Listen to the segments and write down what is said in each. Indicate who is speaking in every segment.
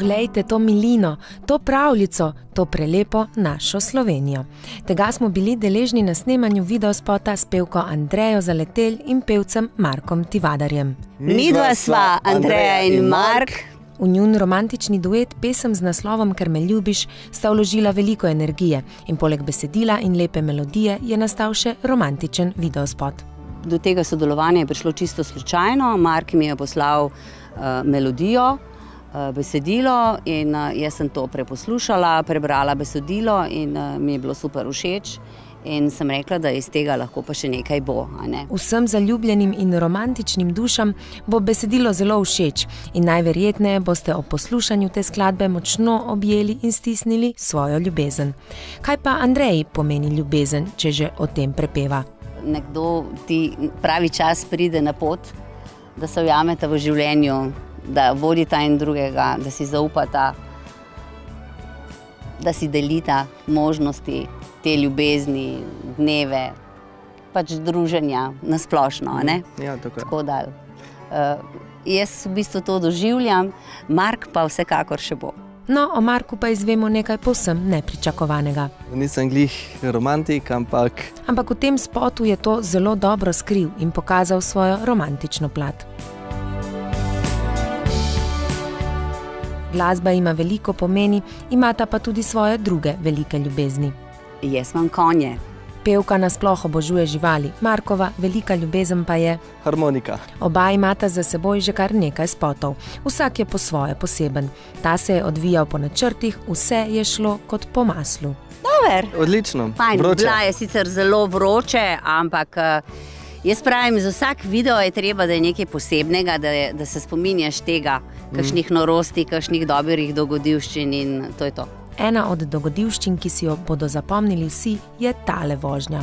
Speaker 1: Poglejte to milino, to pravljico, to prelepo našo Slovenijo. Tega smo bili deležni na snemanju videospota s pevko Andrejo Zaletelj in pevcem Markom Tivadarjem.
Speaker 2: Midva sva, Andreja in Mark.
Speaker 1: V njun romantični duet pesem z naslovom Ker me ljubiš sta vložila veliko energije in poleg besedila in lepe melodije je nastal še romantičen videospot.
Speaker 2: Do tega sodelovanja je prišlo čisto slučajno. Mark mi je poslal melodijo, besedilo in jaz sem to preposlušala, prebrala besedilo in mi je bilo super všeč. In sem rekla, da iz tega lahko pa še nekaj bo.
Speaker 1: Vsem zaljubljenim in romantičnim dušam bo besedilo zelo všeč in najverjetneje boste ob poslušanju te skladbe močno objeli in stisnili svojo ljubezen. Kaj pa Andreji pomeni ljubezen, če že o tem prepeva?
Speaker 2: Nekdo ti pravi čas pride na pot, da se ujameta v življenju, da vodita en drugega, da si zaupata, da si delita možnosti, te ljubezni, dneve, pač druženja na splošno.
Speaker 3: Ja,
Speaker 2: tako da, jaz v bistvu to doživljam, Mark pa vsekakor še bo.
Speaker 1: No, o Marku pa izvemo nekaj povsem nepričakovanega.
Speaker 3: Nisem glih romantik, ampak
Speaker 1: v tem spotu je to zelo dobro skril in pokazal svojo romantično plat. Glasba ima veliko pomeni, imata pa tudi svoje druge velike ljubezni.
Speaker 2: Jaz imam konje.
Speaker 1: Pevka nasploh obožuje živali, Markova velika ljubezen pa je
Speaker 3: harmonika.
Speaker 1: Oba imata za seboj že kar nekaj spotov. Vsak je po svoje poseben. Ta se je odvijal po načrtih, vse je šlo kot po maslu.
Speaker 2: Dober.
Speaker 3: Odlično.
Speaker 2: Fajn, bila je sicer zelo vroče, ampak jaz pravim, za vsak video je treba, da je nekaj posebnega, da se spominjaš tega, kakšnih norosti, kakšnih dobrih dogodivščin in to je to.
Speaker 1: Ena od dogodivščin, ki si jo bodo zapomnili vsi, je tale vožnja.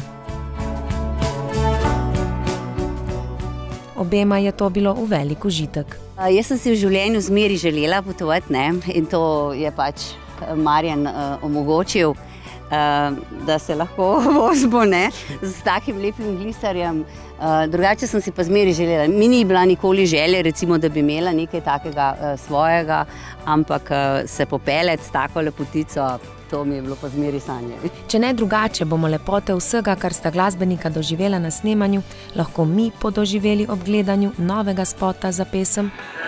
Speaker 1: Obema je to bilo v velik užitek.
Speaker 2: Jaz sem si v življenju zmeri želela potovati, in to je pač Marjan omogočil, da se lahko vozimo z takim lepim glisarjem. Drugače sem si pa zmeri želela. Mi ni bila nikoli želja, recimo, da bi imela nekaj takega svojega, ampak se popeljati s tako lepotico, to mi je bilo pa zmeri sanje.
Speaker 1: Če ne drugače, bomo lepote vsega, kar sta glasbenika doživela na snemanju, lahko mi podoživeli ob gledanju novega spota za pesem